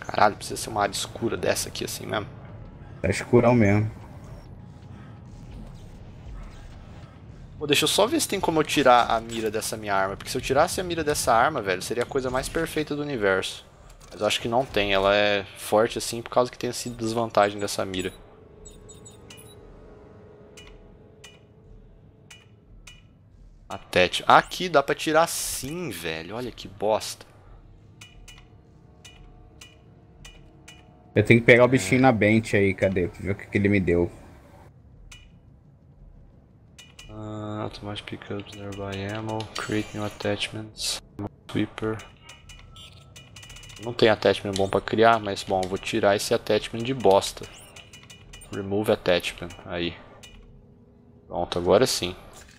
Caralho, precisa ser uma área escura dessa aqui assim mesmo. Tá escurão mesmo. Pô, deixa eu só ver se tem como eu tirar a mira dessa minha arma. Porque se eu tirasse a mira dessa arma, velho, seria a coisa mais perfeita do universo. Mas eu acho que não tem, ela é forte assim por causa que tem essa desvantagem dessa mira. Aqui dá pra tirar sim, velho. Olha que bosta. Eu tenho que pegar o bichinho na bench aí, cadê? Pra ver o que ele me deu. Automatic pickups, nearby ammo, create new attachments, sweeper. Não tem attachment bom pra criar, mas bom, eu vou tirar esse attachment de bosta. Remove attachment, aí. Pronto, agora sim.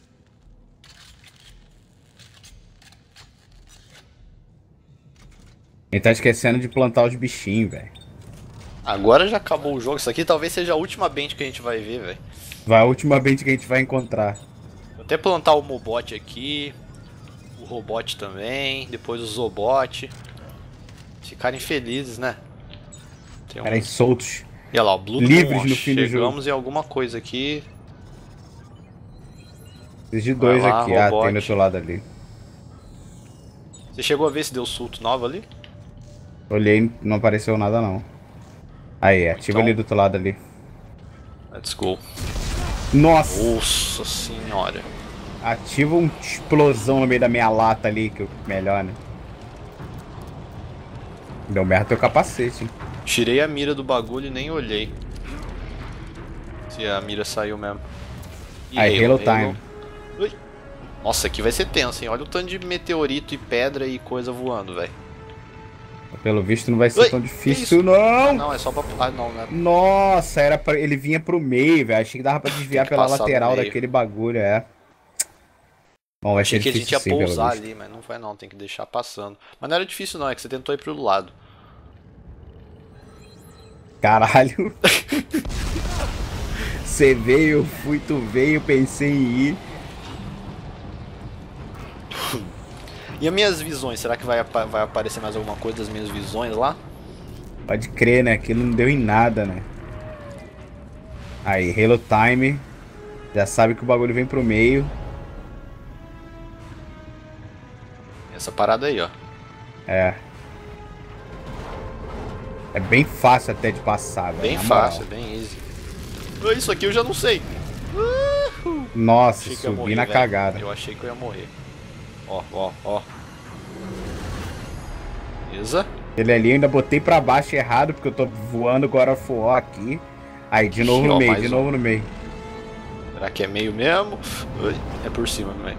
Ele tá esquecendo de plantar os bichinhos, velho. Agora já acabou o jogo, isso aqui talvez seja a última bench que a gente vai ver, velho. Vai a última bench que a gente vai encontrar. Vou até plantar o Mobot aqui, o Robot também, depois o Zobot. Ficarem felizes, né? Tem Ficarem soltos. E olha lá, o Blue livres no fim do jogo. Chegamos em alguma coisa aqui. Preciso de dois lá, aqui. Robot. Tem do outro lado ali. Você chegou a ver se deu sulto nova ali? Olhei, não apareceu nada não. Aí, ativa Então, ali do outro lado ali. Let's go. Nossa! Nossa senhora. Ativa uma explosão no meio da minha lata ali, que é melhor, né? Deu merda teu capacete, hein? Tirei a mira do bagulho e nem olhei. Se a mira saiu mesmo. Aí, Halo Time. Ui. Nossa, aqui vai ser tenso, hein? Olha o tanto de meteorito e pedra e coisa voando, velho. Pelo visto não vai ser tão difícil, não! Não, é só pra... Ah, não, né? Nossa, era pra... ele vinha pro meio, velho. Achei que dava pra desviar pela lateral daquele bagulho, é. Bom, vai ser difícil. Achei que a gente ia pousar ali, mas não vai não, tem que deixar passando. Mas não era difícil não, é que você tentou ir pro lado. Caralho. Você veio, eu fui, tu veio, pensei em ir. E as minhas visões, será que vai aparecer mais alguma coisa das minhas visões lá? Pode crer, né? Aquilo não deu em nada, né? Aí, Halo Time. Já sabe que o bagulho vem pro meio. Essa parada aí, ó. É. É bem fácil até de passar, velho. Bem fácil, bem easy. Isso aqui eu já não sei. Nossa, subi na cagada. Eu achei que eu ia morrer. Ó, ó, ó. Beleza? Ele ali eu ainda botei pra baixo errado, porque eu tô voando God of War aqui. Aí, de novo no meio, de novo no meio. Será que é meio mesmo? É por cima também.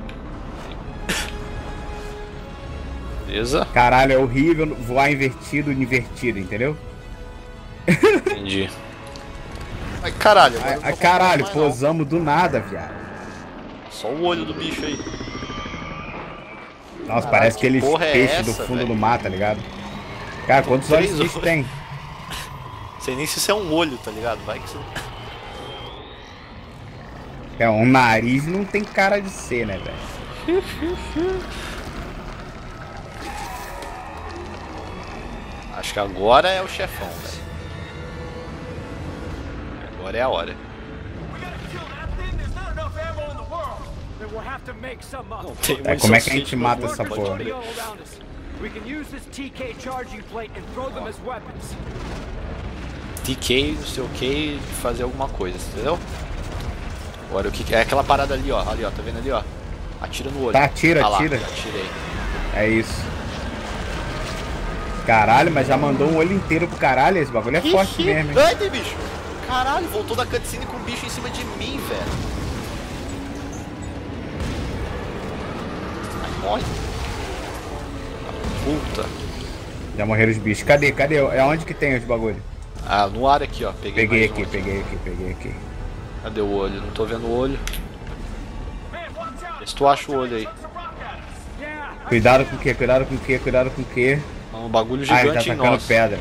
Beleza? Caralho, é horrível voar invertido, entendeu? Entendi. Ai, caralho. Ai, caralho, posamos do nada, viado. Só o olho do bicho aí. Nossa, caralho, parece aqueles peixes do fundo do mar, tá ligado? Cara, quantos olhos esse bicho tem? Sei nem se isso é um olho, tá ligado? Vai que você... É, um nariz não tem cara de ser, né, velho? Acho que agora é o chefão, velho. Agora é a hora. Não tem como é que a gente mata essa porra? TK, não sei o que, fazer alguma coisa, entendeu? Agora o que é aquela parada ali, ó, tá vendo ali, ó? Atira no olho. Tá, atira, atira. Atirei. É isso. Caralho, mas já mandou um olho inteiro pro caralho, esse bagulho é forte mesmo, hein? Ai, tem bicho! Caralho, voltou da cutscene com o bicho em cima de mim, velho. Ai, morre. Puta. Já morreram os bichos. Cadê? Cadê? É onde que tem os bagulho? Ah, no ar aqui, ó. Peguei aqui, peguei aqui. Cadê o olho? Não tô vendo o olho. Vê se tu acha o olho aí. Cuidado com o quê? Cuidado com o quê? Cuidado com o quê? Um bagulho gigante tá atacando pedra.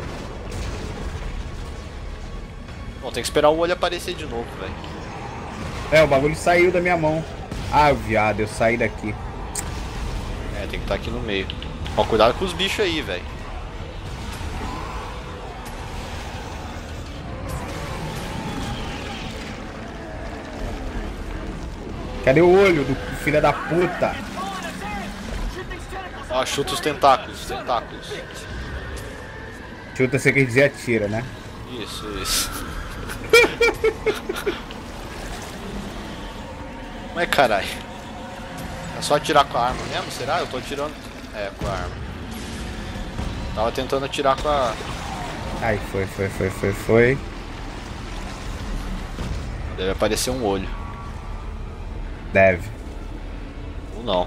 Bom, tem que esperar o olho aparecer de novo, velho. É, o bagulho saiu da minha mão. Ah, viado, eu saí daqui. É, tem que estar aqui no meio. Ó, cuidado com os bichos aí, velho. Cadê o olho do filho da puta? Ó, chuta os tentáculos, os tentáculos. Chuta, você quer dizer atira, né? Isso. Mas caralho. É só atirar com a arma mesmo? Será? Eu tô atirando. É, com a arma. Tava tentando atirar com a. Ai, foi. Deve aparecer um olho. Deve. Ou não.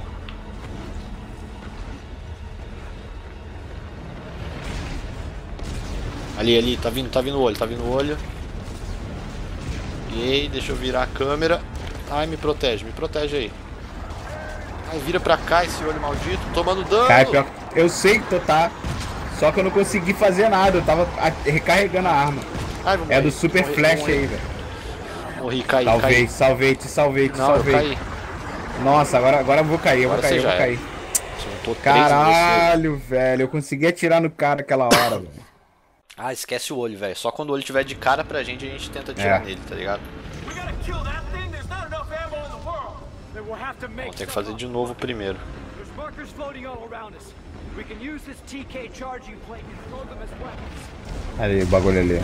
Ali, tá vindo o olho, E aí, deixa eu virar a câmera. Ai, me protege aí. Ai, vira pra cá esse olho maldito, tomando dano. Cara, pior, eu sei que tu tá. Só que eu não consegui fazer nada, eu tava recarregando a arma. Ai, é do Super Flash aí, velho. Morri, caí. Te salvei. Eu caí. Nossa, agora eu vou cair, eu vou cair. Caralho, velho, eu consegui atirar no cara aquela hora, velho. Ah, esquece o olho, velho. Só quando o olho tiver de cara pra gente, a gente tenta atirar nele, tá ligado? Vamos ter que fazer de novo primeiro. Ali, o bagulho ali.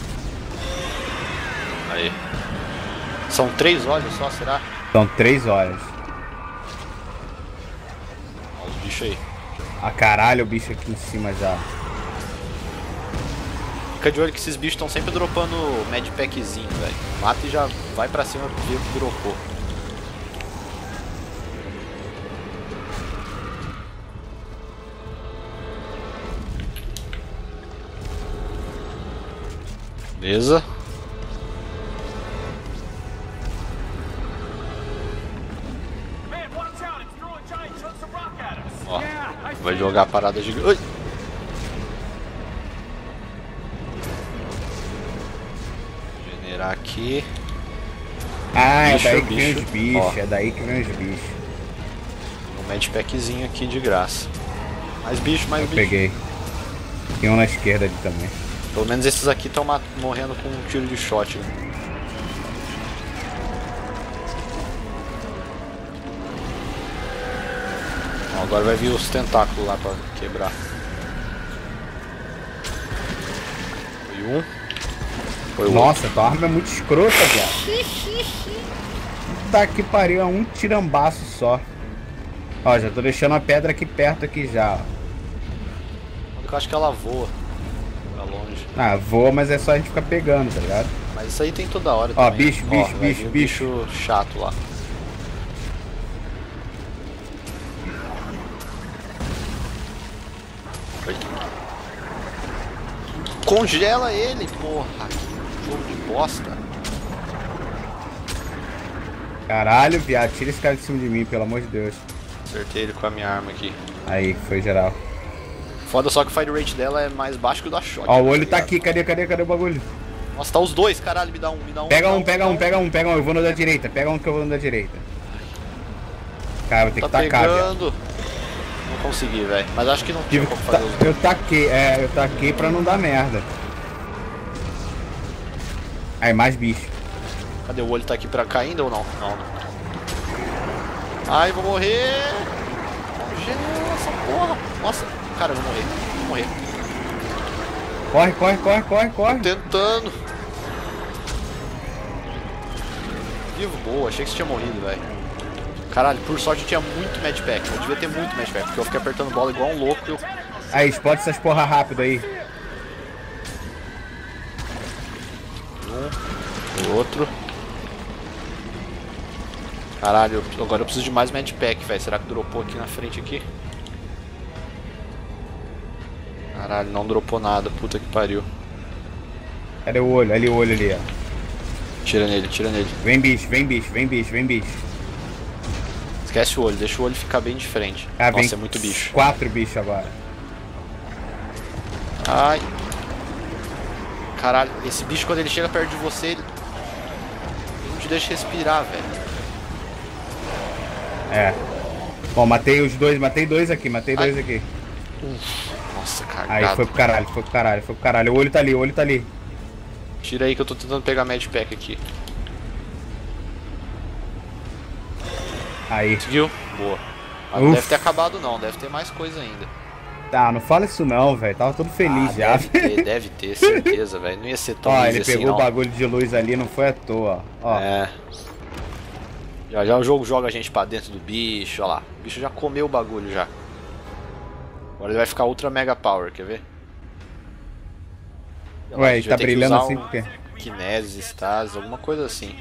Aí. São 3 olhos só, será? São 3 olhos. Olha os bichos aí. Ah, caralho, o bicho aqui em cima já. Fica de olho que esses bichos estão sempre dropando medpackzinho, velho. Mata e já vai pra cima do ver o que dropou. Beleza. Ó, vai jogar a parada gigante. Generar aqui. Ah, é daí que vem os bichos. É daí que vem os bichos. Um medpackzinho aqui de graça. Mais bicho, mais bicho. Peguei. Tem um na esquerda ali também. Pelo menos esses aqui estão morrendo com um tiro de shot. Né? Ó, agora vai vir os tentáculos lá pra quebrar. Foi um. Foi o Nossa, tua arma é muito escrota, viado. Puta que pariu, é um tirambaço só. Ó, já tô deixando a pedra aqui perto aqui já, ó. Eu acho que ela voa. Pra longe. Ah, voa, mas é só a gente ficar pegando, tá ligado? Mas isso aí tem toda hora ó, também. Bicho chato lá. Congela ele, porra. Que jogo de bosta. Caralho, viado. Tira esse cara de cima de mim, pelo amor de Deus. Acertei ele com a minha arma aqui. Aí, foi geral. Foda só que o fire rate dela é mais baixo que o da shot. Ó, o olho tá aqui. Cadê o bagulho? Nossa, tá os dois, caralho. Me dá um. Pega um. Eu vou no da direita. Pega um que eu vou no da direita. Cara, vou ter que tacar, viado. Não consegui, velho. Mas acho que não tinha como fazer os dois. Eu taquei pra não dar merda. Aí, mais bicho. Cadê o olho? Tá aqui pra cá ainda ou não? Não. Ai, vou morrer. Congela essa porra. Nossa, cara, eu vou morrer. Corre. Tô tentando. Vivo, boa. Achei que você tinha morrido, velho. Caralho, por sorte eu tinha muito medpack. Eu devia ter muito medpack, porque eu fiquei apertando bola igual um louco. Aí, explode essas porra rápido aí. O outro. Caralho, agora eu preciso de mais medpack, velho. Será que dropou aqui na frente aqui? Caralho, não dropou nada. Puta que pariu. Cadê o olho? Ali o olho ali, ó. Tira nele. Vem bicho. Esquece o olho, deixa o olho ficar bem de frente. Ah, nossa, é muito bicho. 4 bichos agora. Ai. Caralho, esse bicho quando ele chega perto de você, ele não te deixa respirar, velho. É. Bom, matei dois aqui. Nossa, cagado. Aí, foi pro caralho. O olho tá ali. Tira aí que eu tô tentando pegar medpack aqui. Aí. Conseguiu? Boa. Mas não deve ter acabado não, deve ter mais coisa ainda. Tá, não fala isso não, velho. Tava todo feliz já. Deve ter, certeza, velho. Não ia ser tão Ó, easy ele assim, pegou não. o bagulho de luz ali, não foi à toa, ó. É. Já o jogo joga a gente pra dentro do bicho, ó lá. O bicho já comeu o bagulho já. Agora ele vai ficar ultra mega power, quer ver? Ué, ele tá brilhando assim por quê? Kinesis, Stasis, alguma coisa assim.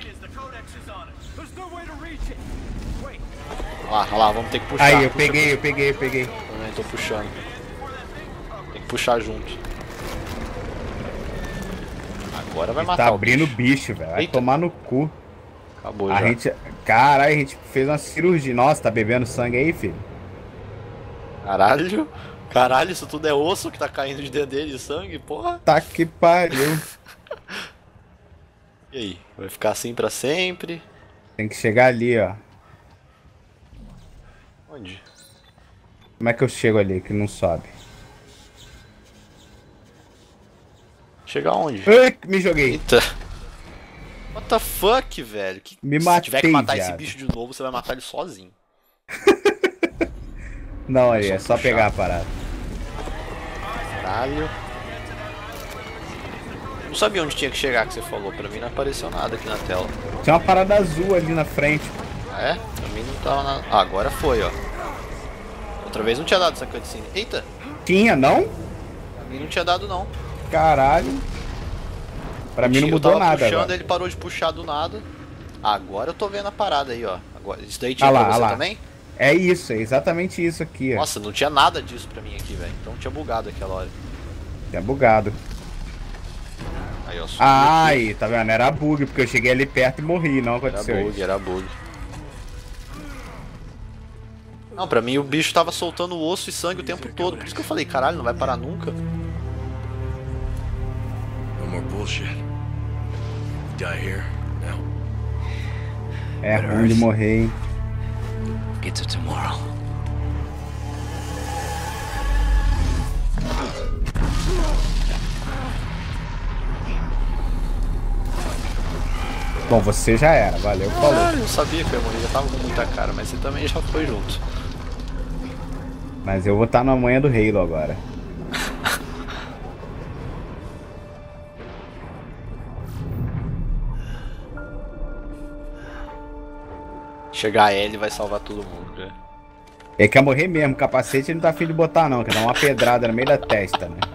Olha lá, vamos ter que puxar. Aí, eu peguei. Também tô puxando. Tem que puxar junto. Agora vai matar tá o abrindo o bicho. bicho, velho. Vai Eita. tomar no cu. Acabou A já. gente... Caralho, a gente fez uma cirurgia. Nossa, tá bebendo sangue aí, filho? Caralho. Caralho, isso tudo é osso que tá caindo de dentro dele, sangue, porra. Tá que pariu. E aí? Vai ficar assim pra sempre? Tem que chegar ali, ó. Onde? Como é que eu chego ali que não sobe? Chegar onde? Ai, me joguei. Eita. What the fuck, velho? Me Se matei, tiver que matar esse viado. bicho de novo, você vai matar ele sozinho. Não, aí, Só é só puxar. pegar a parada. Caralho. Não sabia onde tinha que chegar que você falou. Pra mim não apareceu nada aqui na tela. Tinha uma parada azul ali na frente. Ah, é? Pra mim não tava nada. Ah, agora foi, ó. Outra vez não tinha dado essa cutscene. Eita! Tinha, não? Pra mim não tinha dado, não. Caralho. Pra mim não Eu mudou tava nada puxando, agora. ele parou de puxar do nada. Agora eu tô vendo a parada aí, ó. Agora, isso daí tinha Ah lá, pra você ah lá. também? É isso, é exatamente isso aqui, ó. Nossa, não tinha nada disso pra mim aqui, velho. Então tinha bugado aquela hora. É bugado. Aí, ó. Subiu aqui. Ai, tá vendo? Era bug, porque eu cheguei ali perto e morri, não Era aconteceu bug, isso. era bug. Não, pra mim o bicho tava soltando osso e sangue o tempo todo. Por isso que eu falei, caralho, não vai parar nunca. No more bullshit. We die here now. É ruim de morrer, hein? Get to tomorrow. Bom, você já era, valeu, falou. Caralho, eu sabia que eu ia morrer, já tava com muita cara, mas você também já foi junto. Mas eu vou estar na manhã do Halo agora. Chegar a Ellie vai salvar todo mundo, né? Ele quer morrer mesmo, capacete ele não tá afim de botar não, quer dar uma pedrada no meio da testa, né?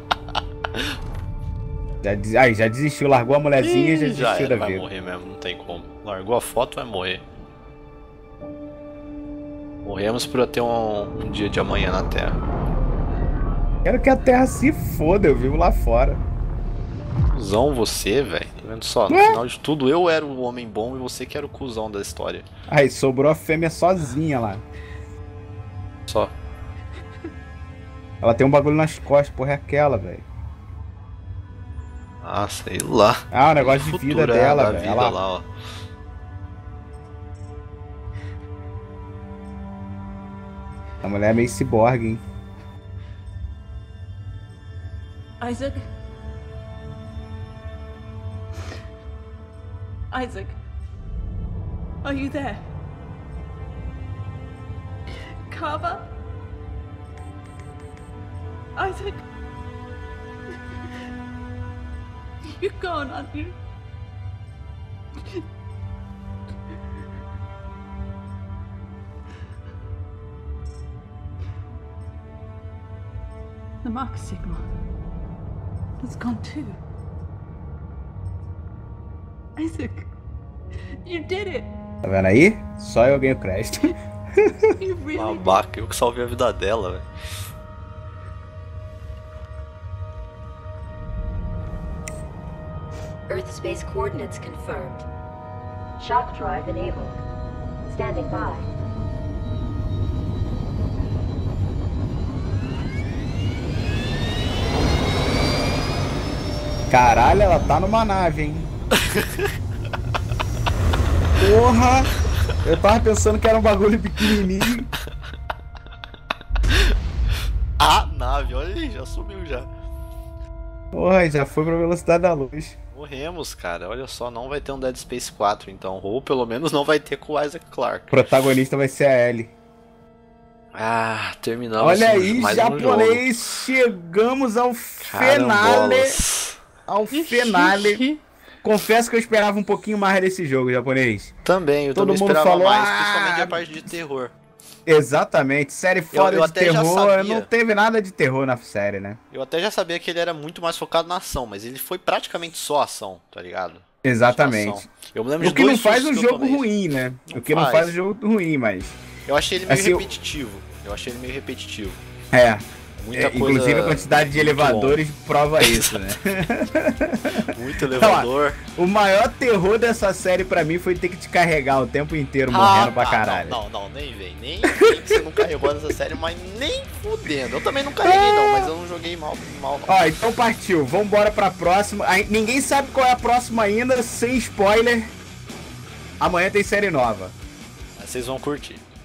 Já desistiu, largou a mulherzinha e já Já desistiu era, da vai vida. morrer mesmo, não tem como. Largou a foto, vai morrer. Morremos pra ter um dia de amanhã na Terra. Quero que a Terra se foda, eu vivo lá fora. Cusão você, velho. Tá vendo só? No Ué? final de tudo, eu era o homem bom e você que era o cuzão da história. Aí, sobrou a fêmea sozinha lá. Só. Ela tem um bagulho nas costas, porra, é aquela, velho. Ah, sei lá. Ah, o negócio de vida Futura dela, da velho. vida Ela... lá, ó. A mulher é meio ciborgue, hein? Isaac? Isaac? Are you there? Carver? Isaac? You're gone, aren't you? The mark signal has gone too. Isaac, you did it! Tá vendo aí? Só eu ganho crédito. You really Babaca, eu que salvei a vida dela, velho. Earth space coordinates confirmed. Shock drive enabled. Standing by. Caralho, ela tá numa nave, hein? Porra! Eu tava pensando que era um bagulho pequenininho. A nave, olha aí, já sumiu já. Porra, já foi pra velocidade da luz. Morremos, cara. Olha só, não vai ter um Dead Space 4, então. Ou pelo menos não vai ter com o Isaac O Clarke. protagonista vai ser a Ellie. Ah, terminamos. Olha aí, mais japonês, chegamos ao finale. Ao finale. Confesso que eu esperava um pouquinho mais desse jogo, japonês. Também, eu Todo também mundo esperava falou, mais, principalmente a parte de terror. Exatamente, série foda eu de até já terror, sabia. não teve nada de terror na série, né? Eu até já sabia que ele era muito mais focado na ação, mas ele foi praticamente só ação, tá ligado? Exatamente. Só ação. Eu me lembro de O que não dois faz sustos um que eu jogo tomei. ruim, né? Não O que não faz. faz um jogo ruim, mas... Eu achei ele meio Assim, repetitivo. Eu achei ele meio repetitivo. É. Muita coisa. Inclusive a quantidade de muito elevadores prova isso, né? Muito elevador. O maior terror dessa série pra mim foi ter que te carregar o tempo inteiro morrendo pra caralho. Não, nem vem. Nem que você não carregou nessa série, mas nem fudendo. Eu também não carreguei não, mas eu não joguei mal não. Ó, então partiu. Vambora pra próxima. Ninguém sabe qual é a próxima ainda, sem spoiler. Amanhã tem série nova. Mas vocês vão curtir.